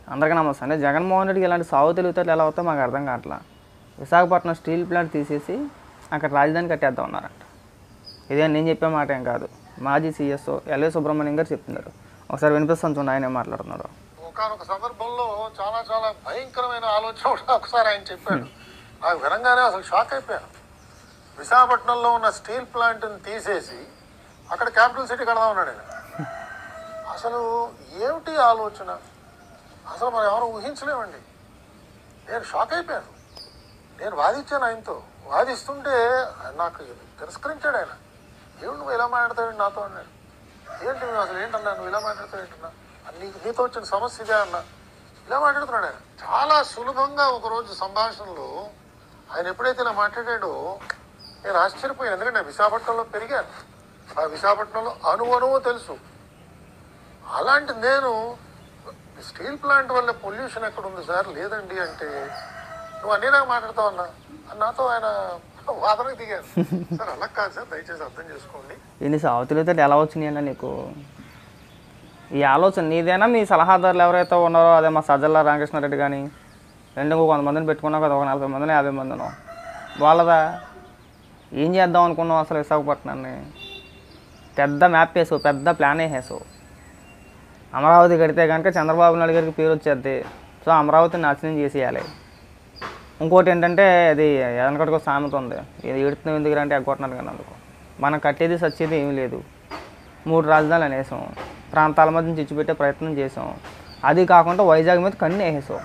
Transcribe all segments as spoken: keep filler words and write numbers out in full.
అందరికీ నమస్తే అండి. జగన్మోహన్ రెడ్డికి ఇలాంటి సాగు తెలివితేటలు ఎలా అవుతాయో మాకు అర్థం కావట్లా. విశాఖపట్నం స్టీల్ ప్లాంట్ తీసేసి అక్కడ రాజధాని కట్టేద్దాం ఉన్నారంట. ఇదే నేను చెప్పే మాట ఏం కాదు, మాజీ సీఎస్ఓ ఎల్ఏ సుబ్రహ్మణ్యం గారు చెప్తున్నారు. ఒకసారి వినిపిస్తాను చూడండి, ఆయన ఏం మాట్లాడుతున్నాడు. ఒకనొక సందర్భంలో చాలా చాలా భయంకరమైన ఆలోచన ఒకసారి ఆయన చెప్పాడు. నాకు వినంగానే అసలు షాక్ అయిపోయాను. విశాఖపట్నంలో ఉన్న స్టీల్ ప్లాంట్ని తీసేసి అక్కడ క్యాపిటల్ సిటీ కడదాం ఉన్నాడు ఆయన. అసలు ఏమిటి ఆలోచన, అసలు మనం ఎవరు ఊహించలేమండి. నేను షాక్ అయిపోయాను. నేను వాదించాను ఆయనతో, వాదిస్తుంటే నాకు తిరస్కరించాడు ఆయన. ఏమిటి నువ్వు ఇలా మాట్లాడతావు నాతో అన్నాడు. ఏంటి నువ్వు అసలు ఏంటన్నా, నువ్వు ఇలా మాట్లాడతావు ఏంటన్నా, నీకు నీతో వచ్చిన సమస్య ఇదే అన్నా, ఇలా మాట్లాడుతున్నాడు ఆయన. చాలా సులభంగా ఒకరోజు సంభాషణలో ఆయన ఎప్పుడైతే ఇలా మాట్లాడాడో నేను ఆశ్చర్యపోయాను. ఎందుకంటే నేను విశాఖపట్నంలో పెరిగాను, ఆ విశాఖపట్నంలో అణువణువు తెలుసు. అలాంటి నేను స్టీల్ ప్లాంట్ వల్ల పొల్యూషన్ ఎక్కడ ఉంది సార్, లేదండి అంటే నువ్వు అన్నీ నాకు మాట్లాడతావు అన్నా, నాతో ఆయన వాదనకు దిగారు. సార్ అలా కాదు సార్, దయచేసి అర్థం చేసుకోండి. ఇన్ని సాగుతులతో ఎలా వచ్చినాయన్నా నీకు? ఈ ఆలోచన నీదేనా, మీ సలహాదారులు ఎవరైతే ఉన్నారో అదే మా సజ్జల రామకృష్ణారెడ్డి కానీ రెండు కొంతమందిని పెట్టుకున్నావు కదా, ఒక నలభై మందిని యాభై మందినో వాళ్ళదా? ఏం చేద్దాం అనుకున్నావు అసలు విశాఖపట్నాన్ని? పెద్ద మ్యాప్ వేసావు, పెద్ద ప్లాన్ వేసేసావు. అమరావతి కడితే కనుక చంద్రబాబు నాయుడు గారికి పేరు వచ్చేది. సో అమరావతిని నాశనం చేసేయాలి. ఇంకోటి ఏంటంటే అది వెనకటికి సామెత ఉంది, ఇది ఎడుతున్నాం ఎందుకు అంటే ఎగ్గొట్టినారు కానీ అందుకు. మనం కట్టేది సచ్చేది ఏమీ లేదు. మూడు రాజధానులు అనేసాం, ప్రాంతాల మధ్య చిచ్చుపెట్టే ప్రయత్నం చేసాం. అది కాకుండా వైజాగ్ మీద కన్ను వేసేసాం.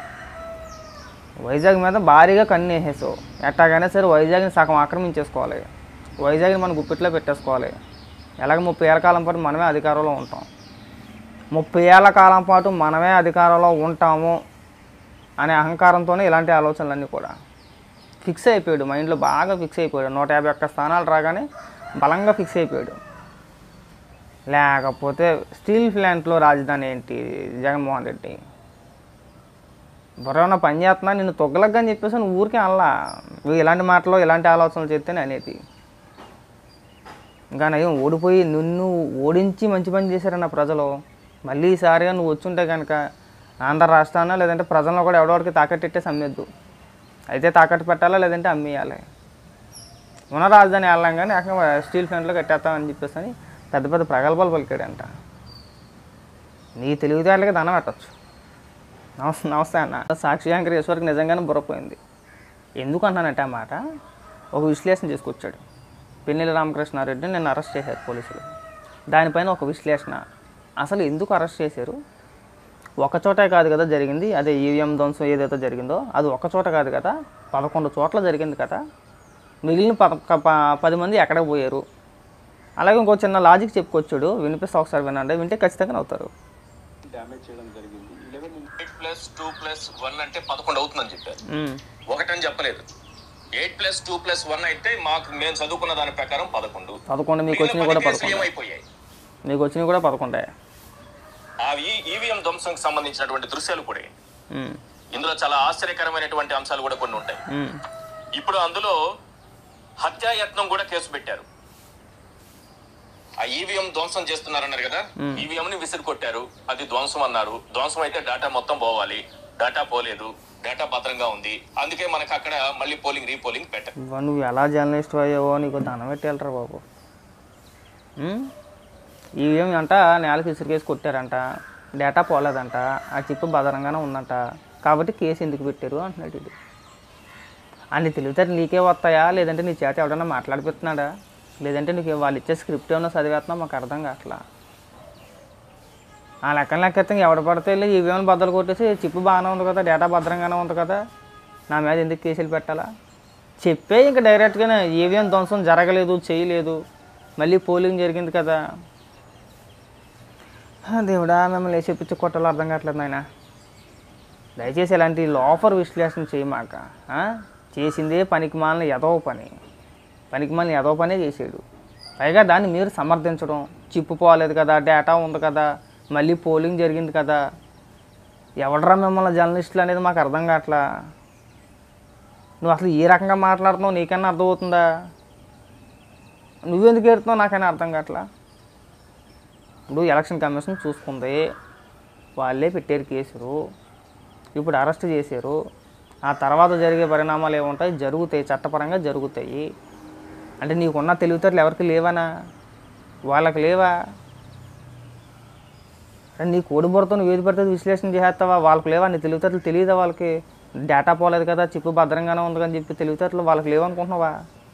వైజాగ్ మీద భారీగా కన్ను వేసేసాం. ఎట్టాగైనా సరే వైజాగ్ని సగం ఆక్రమించేసుకోవాలి, వైజాగ్ని మనం గుప్పిట్లో పెట్టేసుకోవాలి. ఎలాగ ముప్పై ఏళ్ళ కాలం పాటు మనమే అధికారంలో ఉంటాం, ముప్పై ఏళ్ళ కాలం పాటు మనమే అధికారంలో ఉంటాము అనే అహంకారంతోనే ఇలాంటి ఆలోచనలన్నీ కూడా ఫిక్స్ అయిపోయాడు, మైండ్లో బాగా ఫిక్స్ అయిపోయాడు. నూట యాభై ఒక్క స్థానాలు రాగానే బలంగా ఫిక్స్ అయిపోయాడు. లేకపోతే స్టీల్ ప్లాంట్లో రాజధాని ఏంటి జగన్మోహన్ రెడ్డి? బుర్రన్న పని చేస్తున్నా నిన్ను తొగ్గలగ్గా అని చెప్పేసి నువ్వు ఊరికే అలా నువ్వు ఇలాంటి మాటలు ఇలాంటి ఆలోచనలు చెప్తేనే అనేది. ఇంకా నయం ఓడిపోయి నిన్ను ఓడించి మంచి పని చేశారన్న ప్రజలు. మళ్ళీ ఈసారిగా నువ్వు వచ్చుంటే కనుక ఆంధ్ర రాష్ట్రాన లేదంటే ప్రజలను కూడా ఎవడోడికి తాకట్టెట్టేసి అమ్మేద్దు. అయితే తాకట్టు పెట్టాలా లేదంటే అమ్మేయాలి. ఉన్న రాజధాని వెళ్ళాం కానీ అక్కడ స్టీల్ ప్లాంట్లో కట్టేస్తామని చెప్పేసి అని పెద్ద పెద్ద ప్రగల్భాలు పలికాడంట. నీ తెలివితేటలకి దండం పెట్టచ్చు. నమస్తే నమస్తే అన్న. సాక్షి యాంకర్ ఈశ్వర్కి నిజంగానే బుర్రపోయింది. ఎందుకు అంటానంటే ఆ మాట ఒక విశ్లేషణ చేసుకొచ్చాడు. పిన్నెల్లి రామకృష్ణారెడ్డిని నిన్ను అరెస్ట్ చేశారు పోలీసులు. దానిపైన ఒక విశ్లేషణ, అసలు ఎందుకు అరెస్ట్ చేశారు? ఒకచోటే కాదు కదా జరిగింది, అదే ఈవీఎం ధ్వంసం ఏదైతే జరిగిందో అది ఒక చోట కాదు కదా, పదకొండు చోట్ల జరిగింది కదా. మిగిలిన పద పది మంది ఎక్కడికి పోయారు? అలాగే ఇంకో చిన్న లాజిక్ చెప్పుకొచ్చాడు, వినిపిస్తా ఒకసారి వినండి, వింటే ఖచ్చితంగా అవుతారు. డ్యామేజ్ చేయడం జరిగింది. Eight plus two plus one అంటే పదకొండు అవుతుందని చెప్పారు, ఒకటని చెప్పలేదు. Eight plus two plus one అయితే మాకు మేము చదువుకున్న దాని ప్రకారం పదకొండు పదకొండు మీకు వచ్చినవి కూడా పదకొండు ఏమైపోయాయి, మీకు వచ్చినవి కూడా పదకొండే. ఆ ఈవీఎం ధ్వంసంకి సంబంధించినటువంటి దృశ్యాలు కూడా ఇందులో చాలా ఆశ్చర్యకరమైనటువంటి అంశాలు కూడా కొన్ని ఉంటాయి. ఇప్పుడు అందులో హత్యాయత్నం కూడా కేసు పెట్టారు. ఆ ఈవీఎం ధ్వంసం చేస్తున్నారన్నారు కదా, ఈవీఎం ని విసిరి కొట్టారు, అది ధ్వంసం అన్నారు. ధ్వంసం అయితే డేటా మొత్తం పోవాలి, డేటా పోలేదు, డేటా భద్రంగా ఉంది, అందుకే మనకు అక్కడ మళ్ళీ పోలింగ్ రీపోలింగ్ పెట్టారు. నువ్వు ఎలా జర్నలిస్ట్ అయ్యావో నీకు దండం పెట్టేళ్ళరా బాబు. ఈవీఎం అంట నేలకు విసిరికేసి కొట్టారంట, డేటా పోలేదంట, ఆ చిప్ భద్రంగానే ఉందంట, కాబట్టి కేసు ఎందుకు పెట్టారు అంటున్నాడు ఇది. అన్ని తెలివితే నీకే వస్తాయా లేదంటే నీ చేత ఎవడన్నా మాట్లాడిపోతున్నాడా లేదంటే నీకు వాళ్ళు ఇచ్చే స్క్రిప్ట్ ఏమన్నా చదివేస్తున్నా మాకు అర్థం కావట్లా. ఆ లెక్కన లెక్కెత్తే ఎవడ పడితే వెళ్ళి ఈవీఎం బద్దలు కొట్టేసి చిప్పు బాగానే ఉంది కదా, డేటా భద్రంగానే ఉంది కదా, నా మీద ఎందుకు కేసులు పెట్టాలా చెప్పే. ఇంకా డైరెక్ట్గానే ఈవీఎం ధ్వంసం జరగలేదు, చేయలేదు, మళ్ళీ పోలింగ్ జరిగింది కదా. దేవుడా మిమ్మల్ని చెప్పించి కొట్టాలో అర్థం కావట్లేదు నాయన. దయచేసి ఇలాంటి లోఫర్ విశ్లేషణ చేయమాక. చేసిందే పనికి మాలిన ఎదవ పని, పనికి మాలిన ఎదవ పనే చేసాడు. పైగా దాన్ని మీరు సమర్థించడం, చిప్పు పోలేదు కదా, డేటా ఉంది కదా, మళ్ళీ పోలింగ్ జరిగింది కదా. ఎవడరా మిమ్మల్ని జర్నలిస్టులు అనేది మాకు అర్థం కావట్లా. నువ్వు అసలు ఏ రకంగా మాట్లాడుతున్నావు నీకన్నా అర్థమవుతుందా? నువ్వెందుకు ఏడుతున్నావు నాకైనా అర్థం కావట్లా. ఇప్పుడు ఎలక్షన్ కమిషన్ చూసుకుంది, వాళ్ళే పెట్టారు కేసులు. ఇప్పుడు అరెస్ట్ చేశారు. ఆ తర్వాత జరిగే పరిణామాలు ఏముంటాయి? జరుగుతాయి, చట్టపరంగా జరుగుతాయి. అంటే నీకున్న తెలివితేటలు ఎవరికి లేవనా? వాళ్ళకి లేవా? నీ కోడి బుర్రతో నువ్వు ఏది పడితే విశ్లేషణ చేస్తావా? వాళ్ళకి లేవా? నీ తెలివితేటలు తెలియదా? వాళ్ళకి డేటా పోలేదు కదా, చిప్పు భద్రంగానే ఉంది అని చెప్పి తెలివితేటలు వాళ్ళకి లేవనుకుంటున్నావా?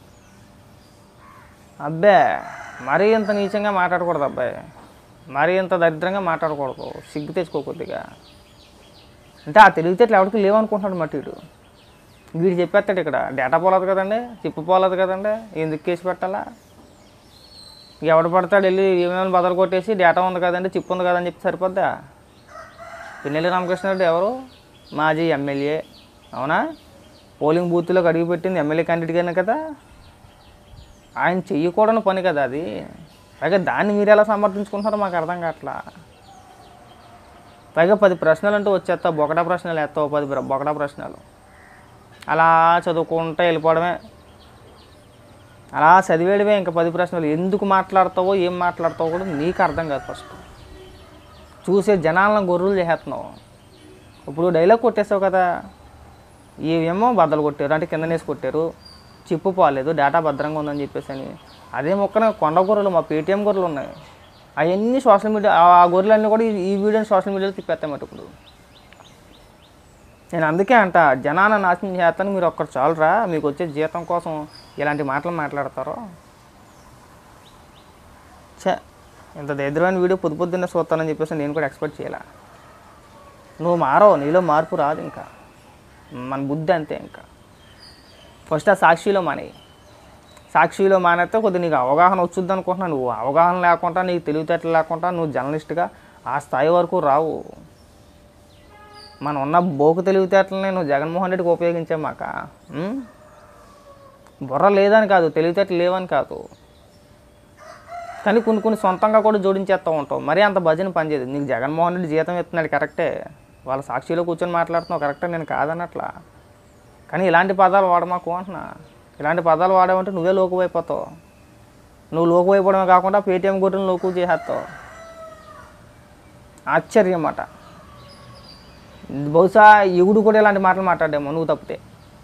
అబ్బే, మరీ ఇంత నీచంగా మాట్లాడకూడదు అబ్బాయి, మరీ ఇంత దరిద్రంగా మాట్లాడకూడదు, సిగ్గు తెచ్చుకోకొద్దిగా. అంటే ఆ తెలివితేటలు ఎవరికి లేవనుకుంటున్నాడు మట్టి వీడు. వీడు చెప్పేస్తాడు ఇక్కడ డేటా పోలేదు కదండి, చిప్పు పోలేదు కదండి, ఎందుకు కేసు పెట్టాలా? ఎవడు పడతాడు వెళ్ళి ఈమెయిల్ బదలు కొట్టేసి డేటా ఉంది కదండి, చిప్పు ఉంది కదని చెప్పి సరిపోద్దా? పిన్నెల్లి రామకృష్ణారెడ్డి ఎవరు? మాజీ ఎమ్మెల్యే, అవునా? పోలింగ్ బూత్లోకి అడుగు పెట్టింది ఎమ్మెల్యే క్యాండిడేట్గానే కదా. ఆయన చెయ్యకూడని పని కదా అది. పైగా దాన్ని మీరు ఎలా సమర్థించుకుంటున్నారో మాకు అర్థం కావట్లా. పైగా పది ప్రశ్నలు అంటూ వచ్చేస్తావు, బొకటా ప్రశ్నలు వేస్తావు, పది బొకటా ప్రశ్నలు అలా చదువుకుంటూ వెళ్ళిపోవడమే, అలా చదివేయడమే. ఇంకా పది ప్రశ్నలు ఎందుకు మాట్లాడతావో ఏం మాట్లాడతావో కూడా నీకు అర్థం కాదు. ఫస్ట్ చూసే జనాలను గొర్రెలు చేసేస్తున్నావు. ఇప్పుడు డైలాగ్ కొట్టేసావు కదా, ఏమేమో బద్దలు కొట్టారు అంటే కిందనేసి కొట్టారు, చిప్పు పోలేదు, డేటా భద్రంగా ఉందని చెప్పేసి అని. అదే మొక్కన కొండ గొర్రెలు, మా పేటీఎం గొర్రెలు ఉన్నాయి, అవన్నీ సోషల్ మీడియా, ఆ గొర్రెలన్నీ కూడా ఈ వీడియోని సోషల్ మీడియాలో తిప్పేస్తామట. ఇప్పుడు నేను అందుకే అంట, జనాన్ని నాశనం చేస్తాను మీరు ఒక్కరు చాలురా, మీకు వచ్చే జీతం కోసం ఇలాంటి మాటలు మాట్లాడతారో. చే ఇంత దరిద్రమైన వీడియో పొద్దు పొద్దున్నే చూస్తానని చెప్పేసి నేను కూడా ఎక్స్పెక్ట్ చేయాల. నువ్వు మారవు, నీలో మార్పు రాదు. ఇంకా మన బుద్ధి అంతే. ఇంకా ఫస్ట్ ఆ సాక్షిలో మానే, సాక్షిలో మానేస్తే కొద్దిగా నీకు అవగాహన వచ్చుద్ది అనుకుంటున్నా. నువ్వు అవగాహన లేకుండా, నీకు తెలివితేటలు లేకుండా నువ్వు జర్నలిస్ట్గా ఆ స్థాయి వరకు రావు. మనం ఉన్న బోకు తెలివితేటలని నువ్వు జగన్మోహన్ రెడ్డికి ఉపయోగించామాక. బుర్ర లేదని కాదు, తెలివితేటలు లేవని కాదు, కానీ కొన్ని కొన్ని సొంతంగా కూడా జోడించేస్తూ ఉంటావు. మరీ అంత భజన పనిచేయదు. నీకు జగన్మోహన్ రెడ్డి జీతం ఇస్తున్నాడు కరెక్టే, వాళ్ళ సాక్షిలో కూర్చొని మాట్లాడుతున్నావు కరెక్టే, నేను కాదన్నట్లా. కానీ ఇలాంటి పదాలు వాడమాకు అంటున్నా. ఇలాంటి పదాలు వాడామంటే నువ్వే లోకు అయిపోతావు. నువ్వు లోకు అయిపోవడమే కాకుండా పేటీఎం గొర్రెలను లోకు చేసేస్తావు. ఆశ్చర్యం అన్నమాట. బహుశా ఎగుడు కూడా ఇలాంటి మాటలు మాట్లాడేమో నువ్వు తప్పితే.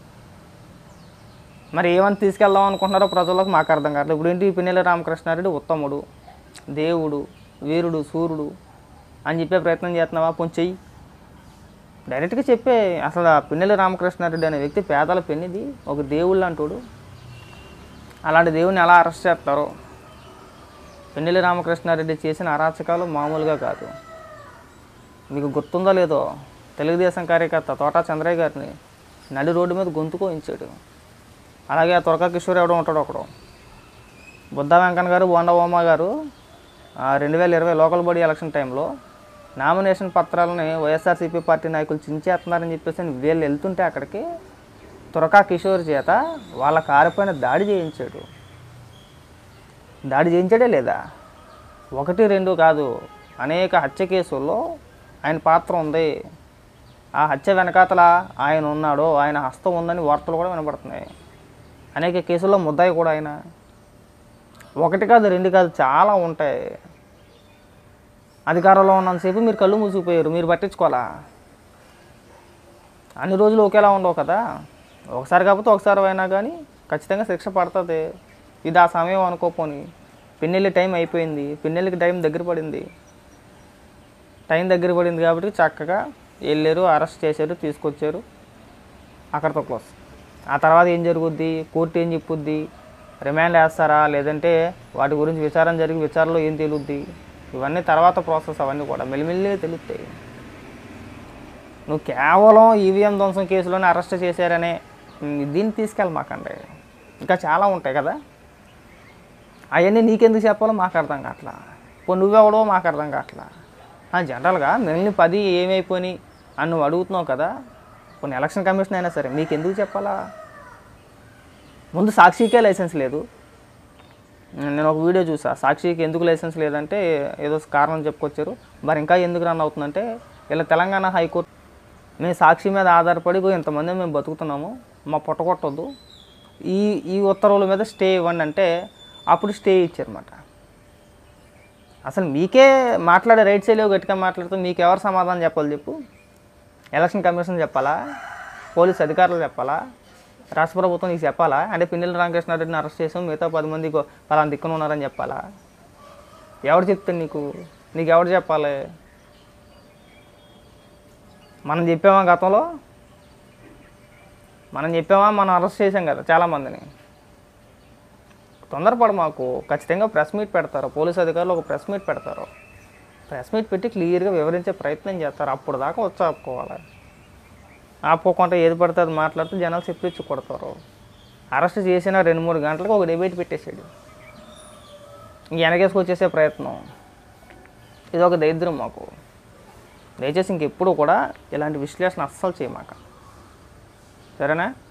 మరి ఏమని తీసుకెళ్దాం అనుకుంటున్నారో ప్రజలకు మాకు అర్థం కాదు. ఇప్పుడు ఏంటి, పిన్నెల్లి రామకృష్ణారెడ్డి ఉత్తముడు, దేవుడు, వీరుడు, సూర్యుడు అని చెప్పే ప్రయత్నం చేస్తున్నావా? కొంచెం చెయ్యి, డైరెక్ట్గా చెప్పే. అసలు పిన్నెల్లి రామకృష్ణారెడ్డి అనే వ్యక్తి పేదల పెన్నిది, ఒక దేవుళ్ళు అంటాడు. అలాంటి దేవుని ఎలా అరెస్ట్ చేస్తారో. పిన్నెల్లి రామకృష్ణారెడ్డి చేసిన అరాచకాలు మామూలుగా కాదు. మీకు గుర్తుందో లేదో, తెలుగుదేశం కార్యకర్త తోటా చంద్రయ్య గారిని నడి రోడ్డు మీద గొంతుకోయించాడు. అలాగే ఆ తురక కిషోర్ ఎవడో ఉంటాడు ఒకడు, బుద్ధ వెంకన్న గారు, బోండా ఓమా గారు రెండు వేల ఇరవై లోకల్ బాడీ ఎలక్షన్ టైంలో నామినేషన్ పత్రాలని వైఎస్ఆర్సీపీ పార్టీ నాయకులు చించేస్తున్నారని చెప్పేసి వీళ్ళు వెళ్తుంటే అక్కడికి తురకా కిషోర్ చేత వాళ్ళ కారు పైన దాడి చేయించాడు. దాడి చేయించాడే లేదా? ఒకటి రెండు కాదు, అనేక హత్య కేసుల్లో ఆయన పాత్ర ఉంది. ఆ హత్య వెనకాతల ఆయన ఉన్నాడు, ఆయన హస్తం ఉందని వార్తలు కూడా వినపడుతున్నాయి. అనేక కేసుల్లో ముద్దాయి కూడా ఆయన. ఒకటి కాదు, రెండు కాదు, చాలా ఉంటాయి. అధికారంలో ఉన్నంతసేపు మీరు కళ్ళు మూసిపోయారు, మీరు పట్టించుకోవాలా? అన్ని రోజులు ఒకేలా ఉండవు కదా. ఒకసారి కాకపోతే ఒకసారి అయినా కానీ ఖచ్చితంగా శిక్ష పడుతుంది. ఇది ఆ సమయం అనుకోపోని. పిన్నెల్లి టైం అయిపోయింది, పిన్నెల్లికి టైం దగ్గర పడింది. టైం దగ్గర పడింది కాబట్టి చక్కగా వెళ్ళారు, అరెస్ట్ చేశారు, తీసుకొచ్చారు, అక్కడితో క్లోజ్. ఆ తర్వాత ఏం జరుగుద్ది, కోర్టు ఏం చెప్పుద్ది, రిమాండ్ వేస్తారా లేదంటే వాటి గురించి విచారణ జరిగి విచారణలో ఏం తెలుద్ది, ఇవన్నీ తర్వాత ప్రాసెస్. అవన్నీ కూడా మెల్లిమెల్లిగా తెలుస్తాయి. నువ్వు కేవలం ఈవీఎం ధ్వంసం కేసులోనే అరెస్ట్ చేశారనే దీన్ని తీసుకెళ్ళమాకండి. ఇంకా చాలా ఉంటాయి కదా, అవన్నీ నీకెందుకు చెప్పాలో మాకు అర్థం కావట్లా. ఇప్పుడు నువ్వెవడో మాకు అర్థం కావట్లా. జనరల్గా మిగిలిన పది ఏమైపోయి అని నువ్వు అడుగుతున్నావు కదా. కొన్ని ఎలక్షన్ కమిషన్ అయినా సరే మీకు ఎందుకు చెప్పాలా? ముందు సాక్షికే లైసెన్స్ లేదు. నేను ఒక వీడియో చూసా, సాక్షికి ఎందుకు లైసెన్స్ లేదంటే ఏదో కారణం చెప్పుకొచ్చారు. మరి ఇంకా ఎందుకు రన్ అవుతుందంటే, ఇలా తెలంగాణ హైకోర్టు మేము సాక్షి మీద ఆధారపడి ఇంతమంది మేము బతుకుతున్నాము, మా పుట్టగొట్టొద్దు, ఈ ఈ ఉత్తర్వుల మీద స్టే ఇవ్వండి అంటే అప్పుడు స్టే ఇచ్చారన్నమాట. అసలు మీకే మాట్లాడే రైట్స్ లేవు, గట్టిగా మాట్లాడుతూ మీకు ఎవరు సమాధానం చెప్పాలి చెప్పు? ఎలక్షన్ కమిషన్ చెప్పాలా? పోలీస్ అధికారులు చెప్పాలా? రాష్ట్ర ప్రభుత్వం నీకు చెప్పాలా? అంటే పిన్నెల్లి రామకృష్ణారెడ్డిని అరెస్ట్ చేసాం, మిగతా పది మంది పలానా దిక్కున ఉన్నారని చెప్పాలా? ఎవరు చెప్తాడు నీకు? నీకు ఎవరు చెప్పాలి? మనం చెప్పామా గతంలో? మనం చెప్పామా? మనం అరెస్ట్ చేసాం కదా చాలామందిని. తొందరపడ మాకు. ఖచ్చితంగా ప్రెస్ మీట్ పెడతారు, పోలీసు అధికారులు ఒక ప్రెస్ మీట్ పెడతారు. ప్రెస్ మీట్ పెట్టి క్లియర్గా వివరించే ప్రయత్నం చేస్తారు. అప్పుడు దాకా వచ్చి ఆపుకోవాలి. ఆపుకోకుండా ఏది పడితే అది మాట్లాడుతూ జనాలు చెప్పిచ్చి కొడతారు. అరెస్ట్ చేసిన రెండు మూడు గంటలకు ఒక డిబేట్ పెట్టేసాడు. ఇంక వెనకేసుకొచ్చేసే ప్రయత్నం. ఇది ఒక దరిద్రం మాకు. దయచేసి ఇంకెప్పుడు కూడా ఇలాంటి విశ్లేషణ అస్సలు చేయమాక, సరేనా?